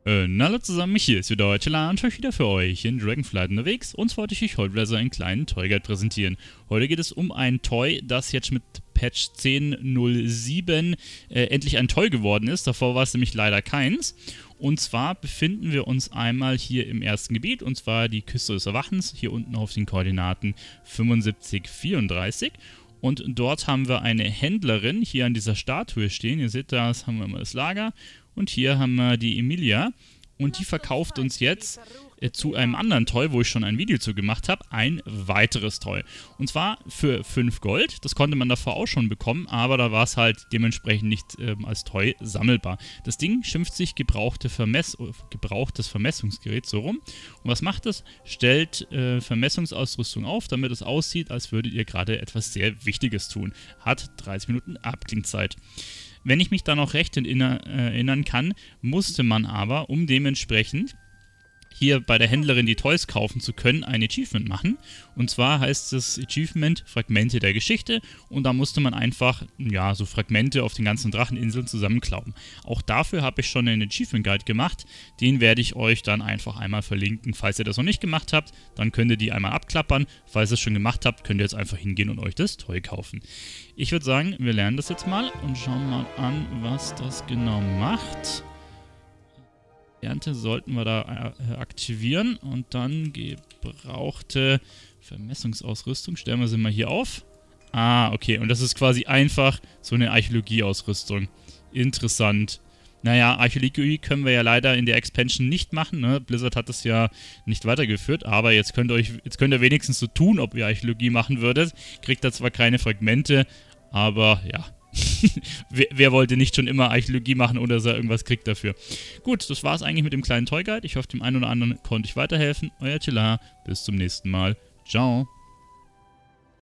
Na hallo zusammen, hier ist wieder euer Chilla und wieder für euch in Dragonflight unterwegs. Und zwar wollte ich euch heute wieder so einen kleinen Toy-Guide präsentieren. Heute geht es um ein Toy, das jetzt mit Patch 10.07 endlich ein Toy geworden ist. Davor war es nämlich leider keins. Und zwar befinden wir uns einmal hier im ersten Gebiet, und zwar die Küste des Erwachens, hier unten auf den Koordinaten 7534. Und dort haben wir eine Händlerin hier an dieser Statue stehen. Ihr seht, da haben wir mal das Lager. Und hier haben wir die Emilia. Und die verkauft uns jetzt zu einem anderen Toy, wo ich schon ein Video zu gemacht habe, ein weiteres Toy. Und zwar für 5 Gold. Das konnte man davor auch schon bekommen, aber da war es halt dementsprechend nicht als Toy sammelbar. Das Ding schimpft sich gebrauchtes Vermessungsgerät, so rum. Und was macht es? Stellt Vermessungsausrüstung auf, damit es aussieht, als würdet ihr gerade etwas sehr Wichtiges tun. Hat 30 Minuten Abklingzeit. Wenn ich mich da noch recht erinnern kann, musste man aber, um dementsprechend hier bei der Händlerin die Toys kaufen zu können, ein Achievement machen. Und zwar heißt das Achievement Fragmente der Geschichte. Und da musste man einfach, ja, so Fragmente auf den ganzen Dracheninseln zusammenklauen. Auch dafür habe ich schon einen Achievement Guide gemacht. Den werde ich euch dann einfach einmal verlinken. Falls ihr das noch nicht gemacht habt, dann könnt ihr die einmal abklappern. Falls ihr es schon gemacht habt, könnt ihr jetzt einfach hingehen und euch das Toy kaufen. Ich würde sagen, wir lernen das jetzt mal und schauen mal an, was das genau macht. Ernte sollten wir da aktivieren und dann gebrauchte Vermessungsausrüstung. Stellen wir sie mal hier auf. Ah, okay. Und das ist quasi einfach so eine Archäologieausrüstung. Interessant. Naja, Archäologie können wir ja leider in der Expansion nicht machen, ne? Blizzard hat das ja nicht weitergeführt, aber jetzt könnt ihr wenigstens so tun, ob ihr Archäologie machen würdet. Kriegt da zwar keine Fragmente, aber ja. Wer wollte nicht schon immer Archäologie machen oder so irgendwas kriegt dafür? Gut, das war's eigentlich mit dem kleinen Toy Guide. Ich hoffe, dem einen oder anderen konnte ich weiterhelfen. Euer Chilla, bis zum nächsten Mal. Ciao.